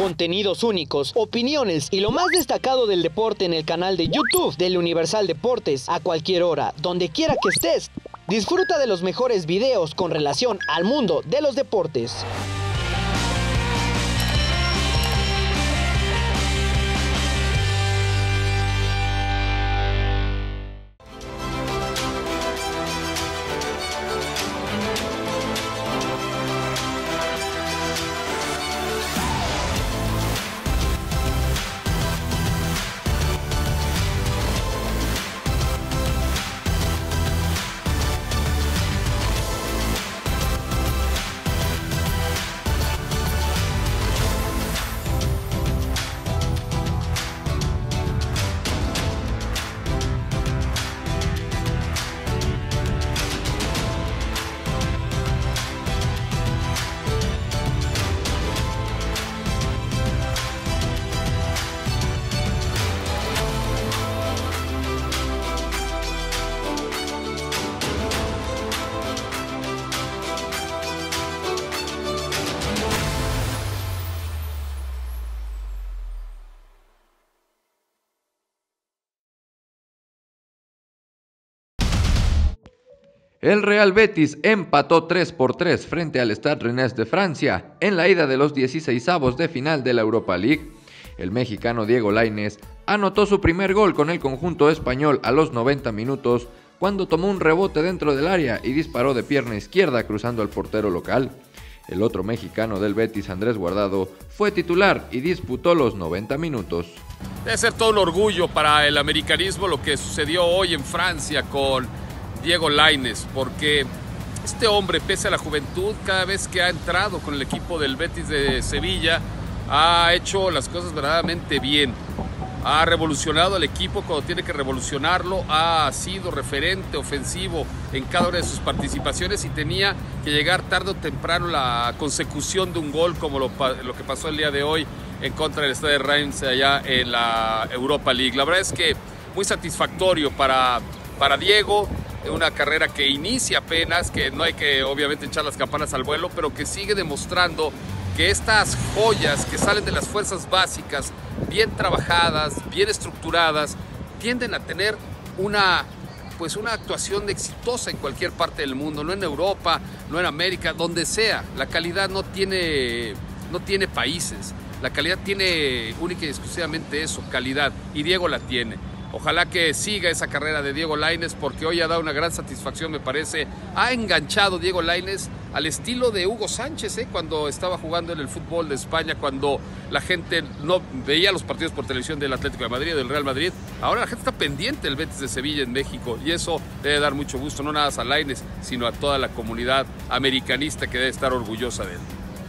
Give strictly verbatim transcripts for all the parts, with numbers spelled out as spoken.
contenidos únicos, opiniones y lo más destacado del deporte en el canal de YouTube del Universal Deportes a cualquier hora, donde quiera que estés. Disfruta de los mejores videos con relación al mundo de los deportes. El Real Betis empató tres por tres frente al Stade Rennais de Francia en la ida de los dieciseisavos de final de la Europa League. El mexicano Diego Lainez anotó su primer gol con el conjunto español a los noventa minutos cuando tomó un rebote dentro del área y disparó de pierna izquierda cruzando al portero local. El otro mexicano del Betis, Andrés Guardado, fue titular y disputó los noventa minutos. Debe ser todo un orgullo para el americanismo lo que sucedió hoy en Francia con Diego Lainez, porque este hombre, pese a la juventud, cada vez que ha entrado con el equipo del Betis de Sevilla, ha hecho las cosas verdaderamente bien. Ha revolucionado al equipo cuando tiene que revolucionarlo, ha sido referente ofensivo en cada una de sus participaciones y tenía que llegar tarde o temprano la consecución de un gol como lo, lo que pasó el día de hoy en contra del Stade Reims allá en la Europa League. La verdad es que muy satisfactorio para, para Diego. Una carrera que inicia apenas, que no hay que obviamente echar las campanas al vuelo, pero que sigue demostrando que estas joyas que salen de las fuerzas básicas, bien trabajadas, bien estructuradas, tienden a tener una, pues una actuación exitosa en cualquier parte del mundo, no en Europa, no en América, donde sea. La calidad no tiene, no tiene países, la calidad tiene única y exclusivamente eso, calidad, y Diego la tiene. Ojalá que siga esa carrera de Diego Lainez, porque hoy ha dado una gran satisfacción, me parece. Ha enganchado Diego Lainez al estilo de Hugo Sánchez, ¿eh? Cuando estaba jugando en el fútbol de España, cuando la gente no veía los partidos por televisión del Atlético de Madrid o del Real Madrid. Ahora la gente está pendiente del Betis de Sevilla en México, y eso debe dar mucho gusto, no nada más a Lainez, sino a toda la comunidad americanista que debe estar orgullosa de él.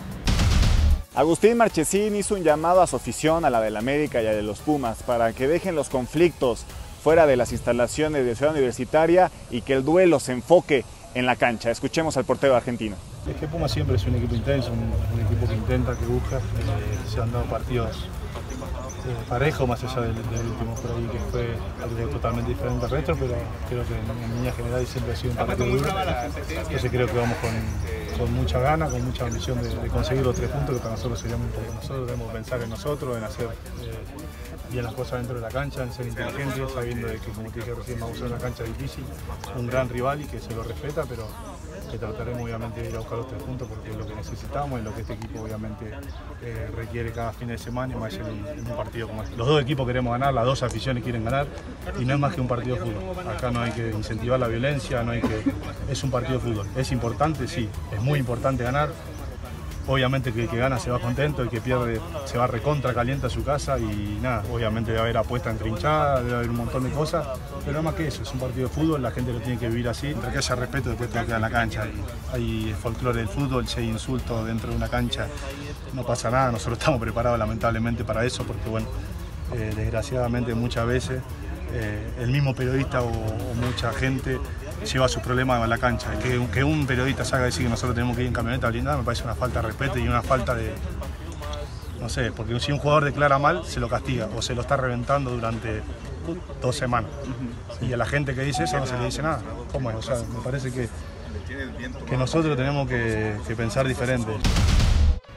Agustín Marchesín hizo un llamado a su afición, a la del América y a de los Pumas, para que dejen los conflictos fuera de las instalaciones de Ciudad Universitaria y que el duelo se enfoque en la cancha. Escuchemos al portero argentino. Es que Pumas siempre es un equipo intenso, un, un equipo que intenta, que busca. Eh, se han dado partidos eh, parejos, más allá del, del último por ahí, que fue algo totalmente diferente al resto, pero creo que en, en línea general siempre ha sido un partido duro. Entonces creo que vamos con, con mucha gana, con mucha ambición de, de conseguir los tres puntos, que para nosotros sería muy importante. Nosotros debemos pensar en nosotros, en hacer eh, bien las cosas dentro de la cancha, en ser inteligentes, sabiendo de que, como te dije recién, vamos a una cancha difícil, un gran rival y que se lo respeta, pero que trataremos obviamente de ir a buscar los tres puntos porque es lo que necesitamos y lo que este equipo obviamente eh, requiere cada fin de semana, y más en un, en un partido como este. Los dos equipos queremos ganar, las dos aficiones quieren ganar, y no es más que un partido de fútbol. Acá no hay que incentivar la violencia, no hay que... es un partido de fútbol. Es importante, sí, es muy importante ganar. Obviamente que el que gana se va contento, el que pierde se va recontra caliente a su casa, y nada, obviamente debe haber apuesta entrinchada, debe haber un montón de cosas, pero no más que eso, es un partido de fútbol, la gente lo tiene que vivir así, entre que haya respeto después te queda en la cancha, y hay folclore del fútbol, si hay insultos dentro de una cancha no pasa nada, nosotros estamos preparados lamentablemente para eso, porque bueno, eh, desgraciadamente muchas veces eh, el mismo periodista o, o mucha gente lleva sus problemas a la cancha. Que, que un periodista salga a decir que nosotros tenemos que ir en camioneta blindada me parece una falta de respeto y una falta de... No sé, porque si un jugador declara mal, se lo castiga o se lo está reventando durante dos semanas. Y a la gente que dice eso no se le dice nada. ¿Cómo es? O sea, me parece que, que nosotros tenemos que, que pensar diferente.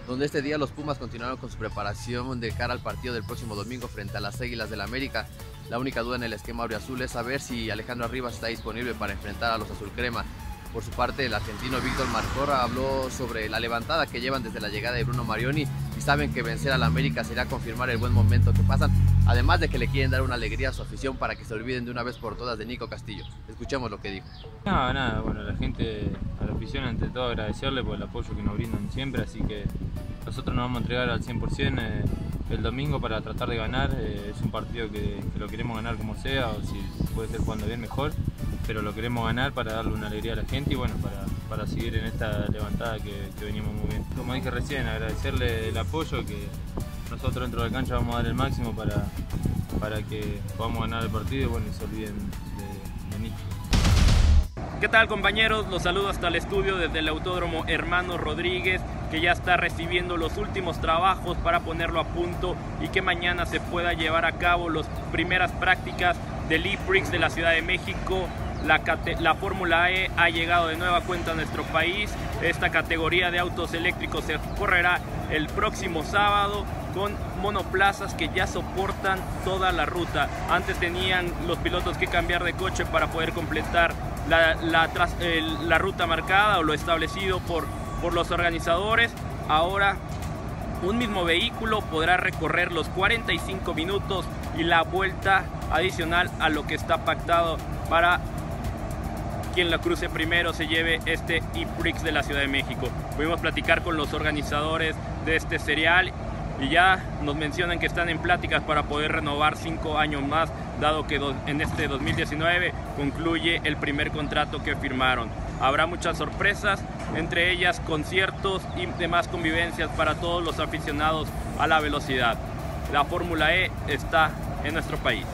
donde este día los Pumas continuaron con su preparación de cara al partido del próximo domingo frente a las Águilas del América. La única duda en el esquema auriazul es saber si Alejandro Arribas está disponible para enfrentar a los azulcrema. Por su parte, el argentino Víctor Marcorra habló sobre la levantada que llevan desde la llegada de Bruno Marioni y saben que vencer al América será confirmar el buen momento que pasan, además de que le quieren dar una alegría a su afición para que se olviden de una vez por todas de Nico Castillo. Escuchemos lo que dijo. Nada, nada, bueno, la gente, a la afición ante todo agradecerle por el apoyo que nos brindan siempre, así que nosotros nos vamos a entregar al cien por ciento eh, el domingo para tratar de ganar. Eh, es un partido que, que lo queremos ganar como sea, o si puede ser jugando bien mejor, pero lo queremos ganar para darle una alegría a la gente y bueno, para, para seguir en esta levantada que, que venimos muy bien. Como dije recién, agradecerle el apoyo, que nosotros dentro de la cancha vamos a dar el máximo para, para que podamos ganar el partido y bueno, y se olviden de, de Nico. ¿Qué tal, compañeros? Los saludo hasta el estudio desde el Autódromo Hermanos Rodríguez, que ya está recibiendo los últimos trabajos para ponerlo a punto y que mañana se pueda llevar a cabo las primeras prácticas del E-Prix de la Ciudad de México. La, la Fórmula E ha llegado de nueva cuenta a nuestro país. Esta categoría de autos eléctricos se correrá el próximo sábado con monoplazas que ya soportan toda la ruta. Antes tenían los pilotos que cambiar de coche para poder completar la, la, el, la ruta marcada o lo establecido por, por los organizadores. Ahora un mismo vehículo podrá recorrer los cuarenta y cinco minutos y la vuelta adicional a lo que está pactado para quien la cruce primero se lleve este E-Prix de la Ciudad de México. Pudimos platicar con los organizadores de este serial y ya nos mencionan que están en pláticas para poder renovar cinco años más, dado que en este dos mil diecinueve concluye el primer contrato que firmaron. Habrá muchas sorpresas, entre ellas conciertos y demás convivencias para todos los aficionados a la velocidad. La Fórmula E está en nuestro país.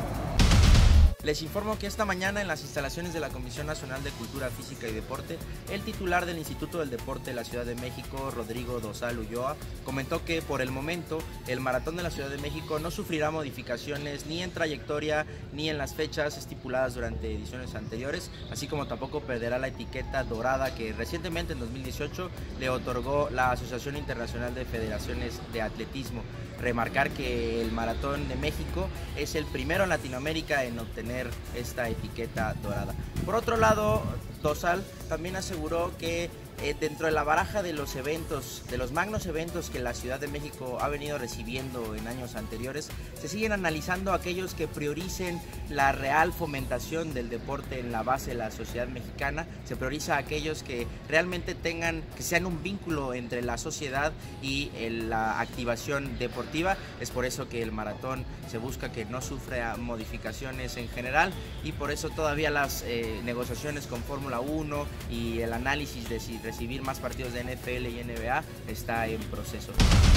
Les informo que esta mañana en las instalaciones de la Comisión Nacional de Cultura Física y Deporte, el titular del Instituto del Deporte de la Ciudad de México, Rodrigo Dosal Ulloa, comentó que por el momento el Maratón de la Ciudad de México no sufrirá modificaciones ni en trayectoria ni en las fechas estipuladas durante ediciones anteriores, así como tampoco perderá la etiqueta dorada que recientemente en dos mil dieciocho le otorgó la Asociación Internacional de Federaciones de Atletismo. Remarcar que el Maratón de México es el primero en Latinoamérica en obtener esta etiqueta dorada. Por otro lado, Dosal también aseguró que eh, dentro de la baraja de los eventos, de los magnos eventos que la Ciudad de México ha venido recibiendo en años anteriores, se siguen analizando aquellos que prioricen la real fomentación del deporte en la base de la sociedad mexicana. Se prioriza a aquellos que realmente tengan, que sean un vínculo entre la sociedad y el, la activación deportiva. Es por eso que el maratón se busca que no sufra modificaciones en general y por eso todavía las eh, negociaciones con Fórmula uno y el análisis de si recibir más partidos de N F L y N B A está en proceso.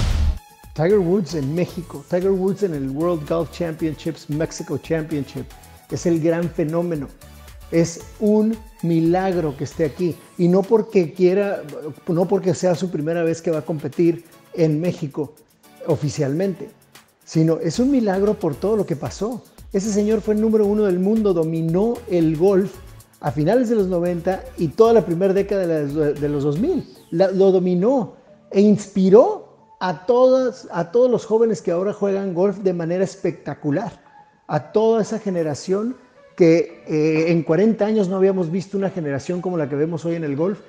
Tiger Woods en México, Tiger Woods en el World Golf Championships, Mexico Championship, es el gran fenómeno. Es un milagro que esté aquí y no porque quiera, no porque sea su primera vez que va a competir en México oficialmente, sino es un milagro por todo lo que pasó. Ese señor fue el número uno del mundo, dominó el golf a finales de los noventa y toda la primera década de los dos mil. La, lo dominó e inspiró a, todas, a todos los jóvenes que ahora juegan golf de manera espectacular. A toda esa generación que eh, en cuarenta años no habíamos visto una generación como la que vemos hoy en el golf.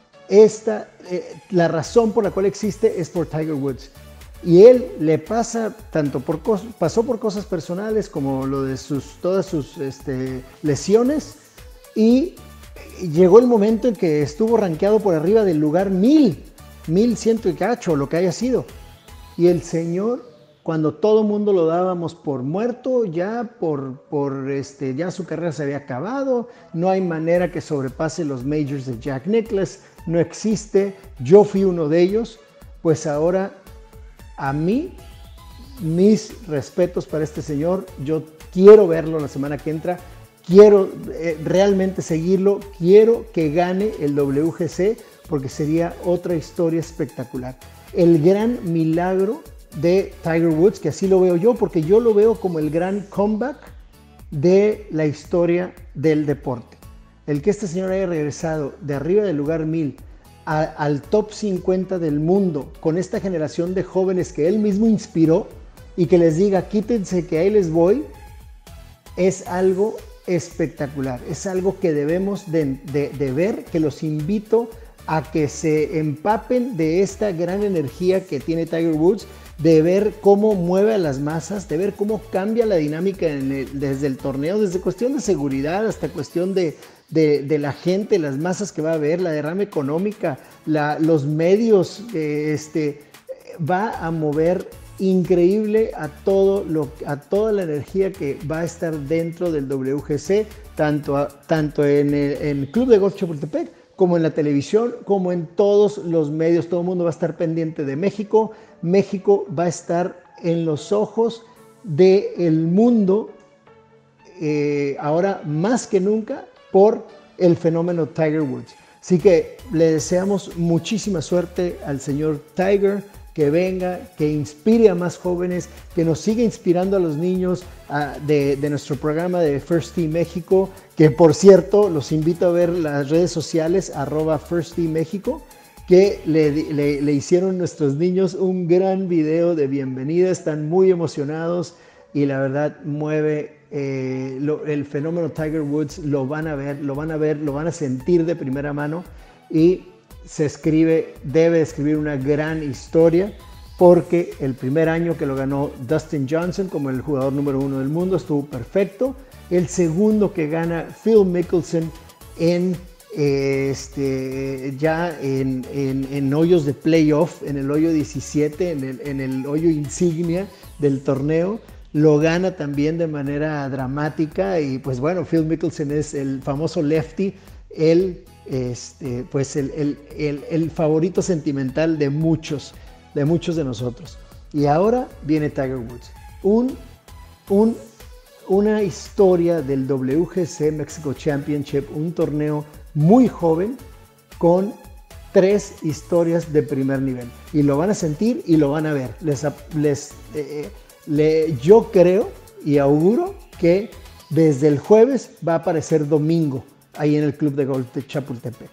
Esta, eh, la razón por la cual existe es por Tiger Woods. Y él le pasa tanto por pasó por cosas personales como lo de sus, todas sus este, lesiones. Y llegó el momento en que estuvo rankeado por arriba del lugar mil, mil ciento y cacho, lo que haya sido. Y el señor, cuando todo el mundo lo dábamos por muerto, ya, por, por este, ya su carrera se había acabado, no hay manera que sobrepase los majors de Jack Nicklaus, no existe, yo fui uno de ellos, pues ahora a mí, mis respetos para este señor, yo quiero verlo la semana que entra. Quiero eh, realmente seguirlo, quiero que gane el W G C porque sería otra historia espectacular. El gran milagro de Tiger Woods, que así lo veo yo, porque yo lo veo como el gran comeback de la historia del deporte. El que este señor haya regresado de arriba del lugar mil a, al top cincuenta del mundo con esta generación de jóvenes que él mismo inspiró y que les diga quítense que ahí les voy, es algo espectacular, es algo que debemos de, de, de ver, que los invito a que se empapen de esta gran energía que tiene Tiger Woods, de ver cómo mueve a las masas, de ver cómo cambia la dinámica en el, desde el torneo, desde cuestión de seguridad hasta cuestión de, de, de la gente, las masas que va a ver, la derrama económica, la, los medios, eh, este, va a mover increíble a, todo lo, a toda la energía que va a estar dentro del W G C, tanto, a, tanto en el en Club de Golf Chapultepec, como en la televisión, como en todos los medios. Todo el mundo va a estar pendiente de México. México va a estar en los ojos del mundo, eh, ahora más que nunca, por el fenómeno Tiger Woods. Así que le deseamos muchísima suerte al señor Tiger, que venga, que inspire a más jóvenes, que nos siga inspirando a los niños uh, de, de nuestro programa de First Tee México, que por cierto los invito a ver las redes sociales, arroba First Tee México, que le, le, le hicieron nuestros niños un gran video de bienvenida, están muy emocionados y la verdad mueve eh, lo, el fenómeno Tiger Woods, lo van a ver, lo van a ver, lo van a sentir de primera mano y se escribe, debe escribir una gran historia, porque el primer año que lo ganó Dustin Johnson como el jugador número uno del mundo estuvo perfecto. El segundo que gana Phil Mickelson en eh, este, ya en, en, en hoyos de playoff, en el hoyo diecisiete, en el, en el hoyo insignia del torneo, lo gana también de manera dramática. Y pues bueno, Phil Mickelson es el famoso lefty, el Este, pues el, el, el, el favorito sentimental de muchos, de muchos de nosotros. Y ahora viene Tiger Woods, un, un, una historia del W G C Mexico Championship, un torneo muy joven con tres historias de primer nivel. Y lo van a sentir y lo van a ver. Les, les, eh, le, yo creo y auguro que desde el jueves va a aparecer domingo ahí en el Club de Golf de Chapultepec.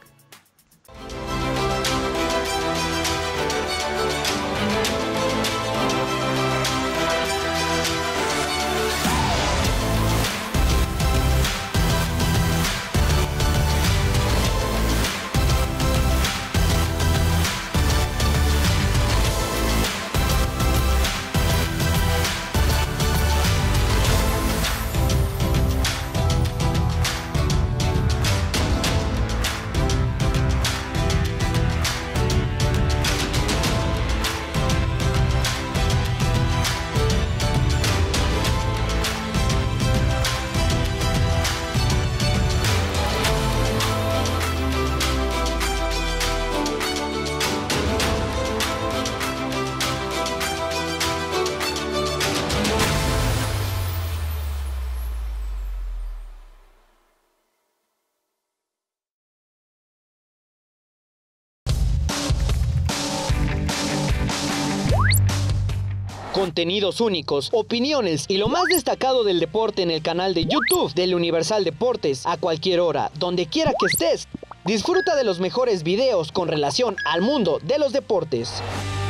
Contenidos únicos, opiniones y lo más destacado del deporte en el canal de YouTube del Universal Deportes a cualquier hora, donde quiera que estés. Disfruta de los mejores videos con relación al mundo de los deportes.